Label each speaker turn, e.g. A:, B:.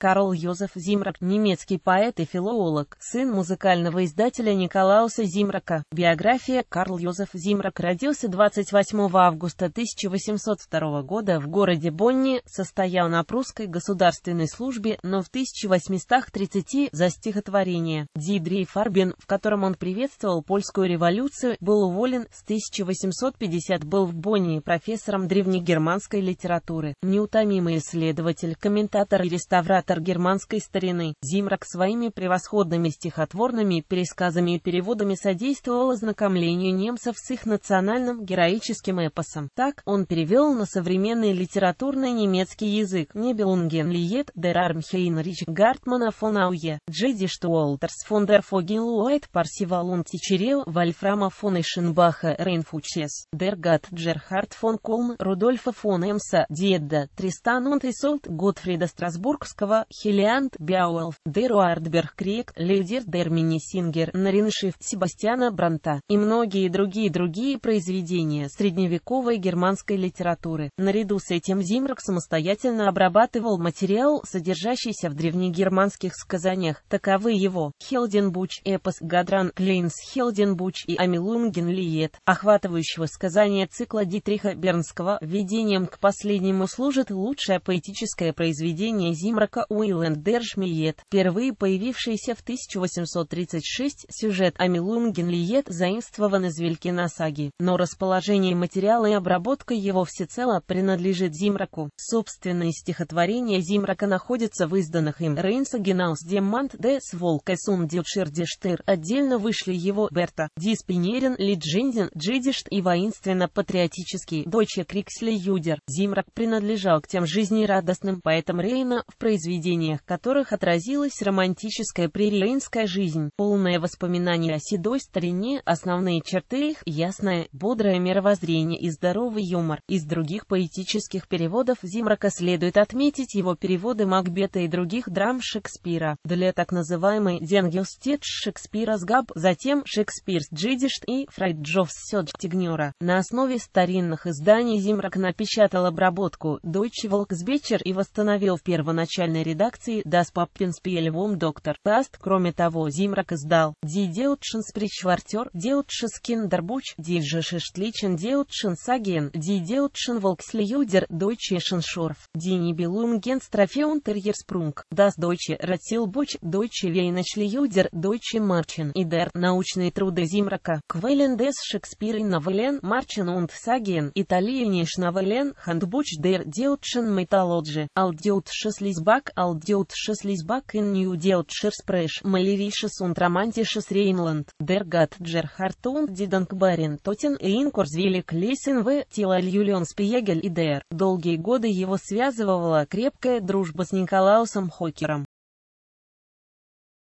A: Карл Йозеф Зимрак, немецкий поэт и филолог, сын музыкального издателя Николауса Зимрака. Биография. Карл Йозеф Зимрак родился 28 августа 1802 года в городе Бонне, состоял на прусской государственной службе, но в 1830 за стихотворение «Die drei Farben», в котором он приветствовал польскую революцию, был уволен. С 1850 был в Бонне профессором древнегерманской литературы, неутомимый исследователь, комментатор и реставратор германской старины. Зимрак своими превосходными стихотворными пересказами и переводами содействовал ознакомлению немцев с их национальным героическим эпосом. Так, он перевел на современный литературный немецкий язык «Nibelungen Lied der Armheinrich Gartmana von Auge, Джедишт Уолтерс фон дер Фогенлуайт Парсивал und Тичерел Вольфрама фон Эшенбаха Рейнфучес, дер Гат Джерхард фон Колм, Рудольфа фон Эмса, Диедда, Тристан und Исолт, Готфрида Страсбургского, Хелиант Бяуэлф, дер Уардберг Крик, Лейдер дер Минисингер, Нариншифт Себастьяна Бранта и многие другие произведения средневековой германской литературы. Наряду с этим Зимрак самостоятельно обрабатывал материал, содержащийся в древнегерманских сказаниях. Таковы его Хелденбуч, эпос Гадран, Клейнс Хелденбуч и Амилунген Лиет, охватывающего сказания цикла Дитриха Бернского. Введением к последнему служит лучшее поэтическое произведение Зимрака Уиланд дер Шмиет, впервые появившееся в 1836. Сюжет Амилунген Лиет заимствован из Велькина саги, но расположение материала и обработка его всецело принадлежит Зимраку. Собственные стихотворения Зимрака находятся в изданных им Рейнсагенаус Демант дес Волкес und Дилшердештер. Отдельно вышли его Берта, Диспинерен, Лидженден, Джидишт и воинственно-патриотический Дойче Криксли Юдер. Зимрак принадлежал к тем жизнерадостным поэтам Рейна, в произведениях которых отразилась романтическая пререйнская жизнь, полное воспоминание о седой старине, основные черты их — ясное, бодрое мировоззрение и здоровый юмор. Из других поэтических переводов Зимрака следует отметить его переводы Макбета и других драм Шекспира. Для так называемой Денгелстедт Шекспира Сгаб, затем Шекспирс Джидишт и Фрайджофс Сёдж-Тигнера. На основе старинных изданий Зимрак напечатал обработку Deutsche Volksbücher и восстановил в первоначальной редакции Das Pappenspiel vom Dr. Fast. Кроме того, Зимрак издал Die Deutschen Sprichwörter, Deutsches Kinderbuch, Die Geschichtlichen Deutschen Sagen, Die Deutschen Volkslieder, Deutsche Schenschorf, Die Nibelungenstrophe und der Sprung, Das Deutsche Rätselbuch, Deutsche Weihnachtslieder, Deutsche Marchen и der научные труды Зимрака, Quellen des Shakespeare Novellen, Marchen und Sagen, Italienische Novellen, Handbuch der Deutschen Mythologie, Altdeutsches Liesbach in New Deutscher Sprache, Malerisches und Romantisches Rheinland, der Gott Gerhard und die Dankbaren Toten in Kurzweilig lesen в Тилаль Юлион Спиегель и der. Долгие годы его связывала крепкая дружба с Николаусом Хокером.